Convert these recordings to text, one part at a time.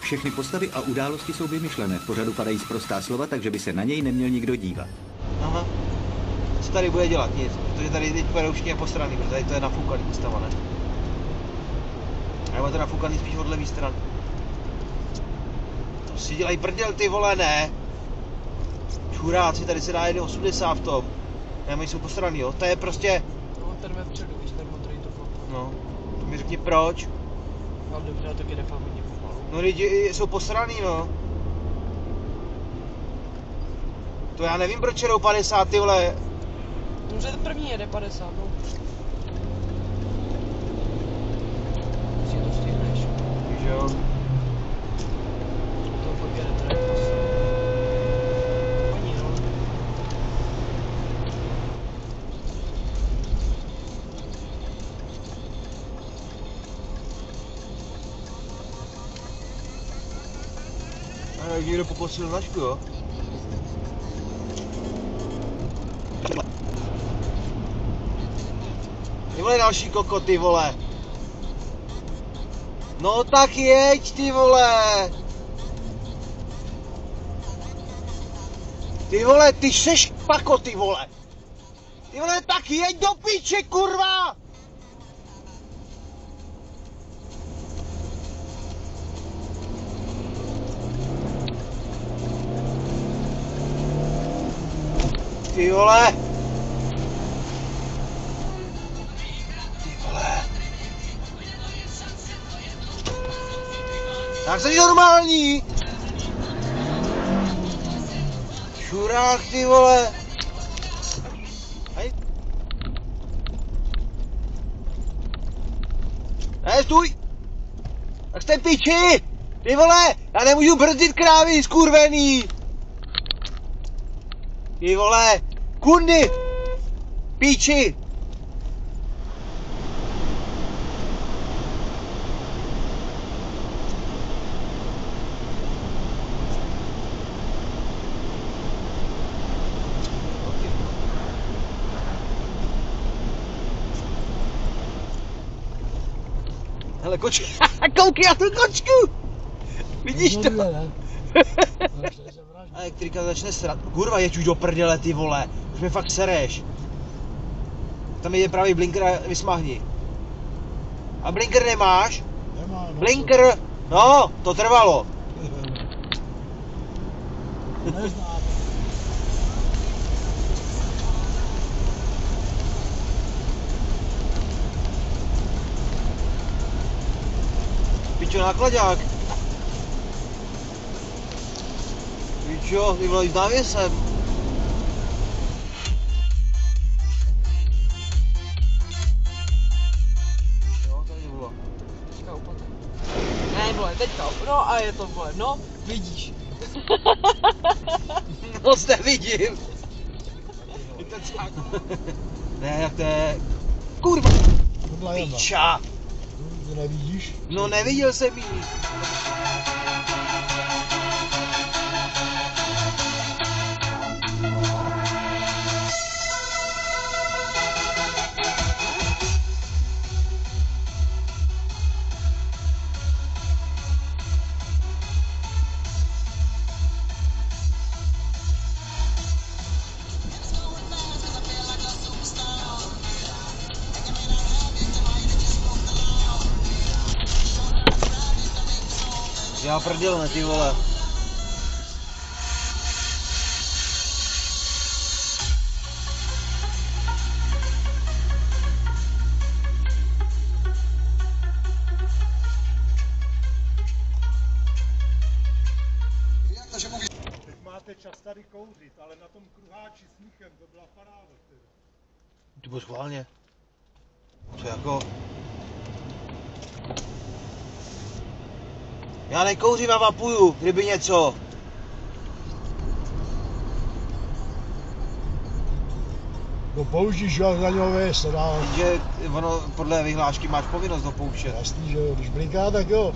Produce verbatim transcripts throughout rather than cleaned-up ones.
Všechny postavy a události jsou vymyšlené. V pořadu padají sprostá slova, takže by se na něj neměl nikdo dívat. Aha. Co tady bude dělat? Nic, protože tady teď bude už nějak postraný, protože tady to je nafoukaný postava, ne? Nebo to nafoukaný spíš od levý strany. To si dělají prdel, ty vole, ne? Čuráci, tady se dá jeden osmdesát v tom. Ne, my jsou postraný, jo? To je prostě... No, ten vepředu, víš, ten motorí to fakt. No, to mi řekni proč. Ale dobře, tak jde fakt hodně pomalu. No lidi jsou posraný, no. To já nevím, proč jedou padesát, ty vole. No, že první jede padesát, no. Si to stihneš. Víš jo. To fakt jede tady prostě. Paní, no. A někdo poposil značku, jo? Ty vole, další koko, ty vole. No tak jeď, ty vole. Ty vole, ty seš pako, ty vole. Ty vole, tak jeď do píče, kurva. Ty vole. Ty vole. Tak jsi normální. Šurák, ty vole. Hej. Hej, stůj. Tak jste piči. Ty vole, já nemůžu brzdit krávy, skurvený. Ty vole, kundy. Píči. Hele, kočka, koukej na tu kočku! Vidíš to? Elektrika začne srat. Kurva, jeď už do prdele, ty vole. Už mě fakt sereš. Tam je pravý blinker a vysmahni. A blinker nemáš? Nemá, no. Blinker, no, to trvalo. Neznám. Pičo, nákladák. Pičo, ty vole, s návěsem. Jo, tady bylo. Teďka upatek. Ne, vole, teďka, no a je to, vole, no, vidíš. No zde vidím. Ne, jak to je... Kurva! Piča! To nevidíš? No neviděl jsem jí. Já prdělne, ty vole. Teď máte čas tady kouřit, ale na tom kruháči s míchem to byla paráda. Ty byl schválně. Co jako... Já nekouřím a vapuju, kdyby něco. No použíš, jo, za něho vést, to dá. Že ono podle vyhlášky máš povinnost dopouštět. Jasný, že jo, když blinká, tak jo.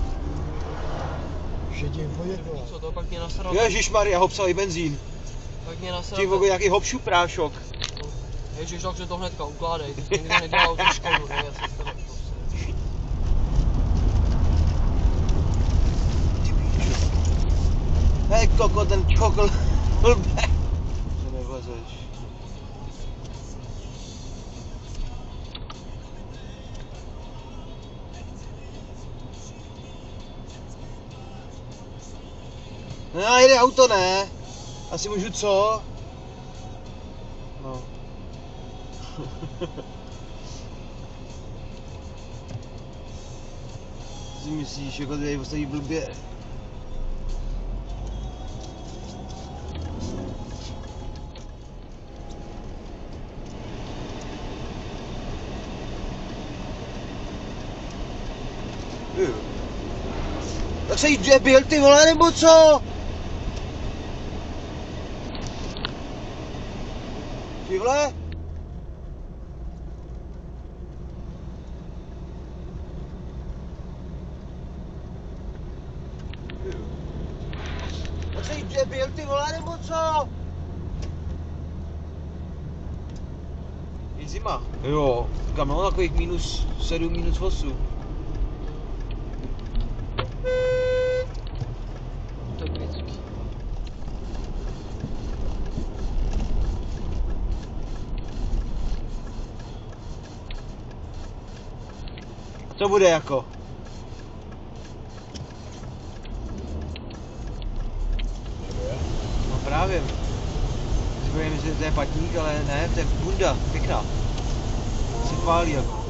Šetím poděkovat. Co to, pak mě nasral. Ježišmarja, hopsal i benzín. Pak mě nasral. Ty vogo, jaký hopšu prášok. Ježiš, takže to hnedka ukládej, ty jsi nikdy nedělal tu škodu, ne? Já jsem to... Hej koko, ten kokl. Blbe. Že nevlezeš. No jede auto, ne? Asi můžu co? No. Si myslíš, jako tady postaví blbě. Jo. Tak se jí debil, ty vole, nebo co? Ty vole? Tak se jí debil, ty vole, nebo co? Je zima. Jo, kam mám takových minus sedm, minus osm. Typický. Co bude jako? No právě. Si povím, že to je patník, ale ne, to je bunda, pěkná. Se chválí jako.